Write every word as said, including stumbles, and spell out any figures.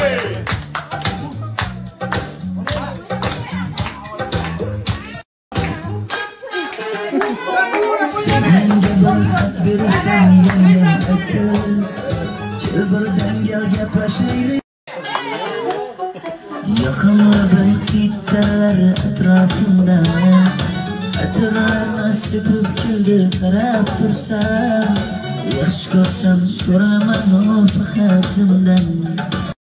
Senga boyqat bersan yangan aytib, birdan gal gaplashaylik. Yoqimli bir kitlar atrofimda, atirlarni sepib kuldi qarab tursam, yaxshi ko'rsam so'raman faqat zimdan.